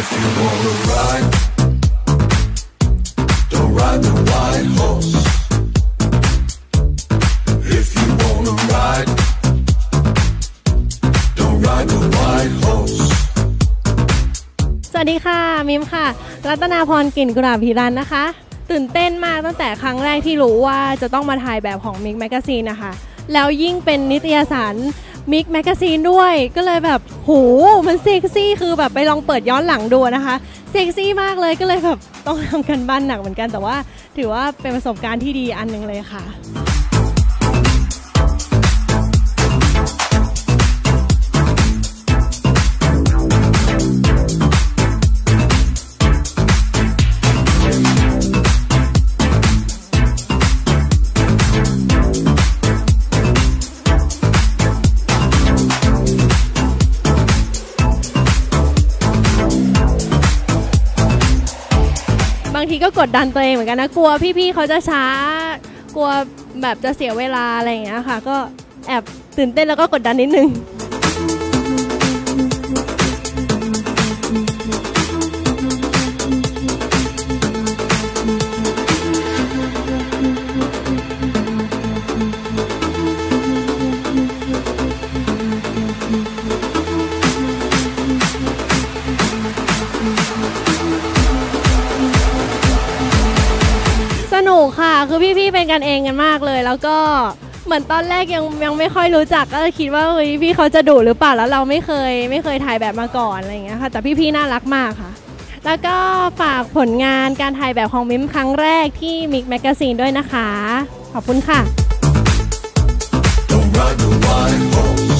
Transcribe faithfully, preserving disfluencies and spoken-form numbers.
If you wanna ride, don't ride the white horse. If you wanna ride, don't ride the white horse. สวัสดีค่ะมิมค่ะรัตนาพรกลิ่นกุหลาบพิรันนะคะตื่นเต้นมากตั้งแต่ครั้งแรกที่รู้ว่าจะต้องมาถ่ายแบบของมิกแมกกาซีนนะคะแล้วยิ่งเป็นนิตยสารมิกแมกกาซีนด้วยก็เลยแบบโหมันเซ็กซี่คือแบบไปลองเปิดย้อนหลังดูนะคะเซ็กซี่มากเลยก็เลยแบบต้องทำกันบ้านหนักเหมือนกันแต่ว่าถือว่าเป็นประสบการณ์ที่ดีอันนึงเลยค่ะบางทีก็กดดันตัวเองเหมือนกันนะกลัวพี่ๆเขาจะช้ากลัวแบบจะเสียเวลาอะไรอย่างเงี้ยค่ะก็แอบตื่นเต้นแล้วก็กดดันนิดนึงสนุกค่ะคือพี่ๆเป็นกันเองกันมากเลยแล้วก็เหมือนตอนแรกยังยังไม่ค่อยรู้จักก็คิดว่าเฮ้ยพี่เขาจะดุหรือเปล่าแล้วเราไม่เคยไม่เคยถ่ายแบบมาก่อนอะไรอย่างเงี้ยค่ะแต่พี่ๆน่ารักมากค่ะแล้วก็ฝากผลงานการถ่ายแบบของมิมครั้งแรกที่มิกแมกกาซีนด้วยนะคะขอบคุณค่ะ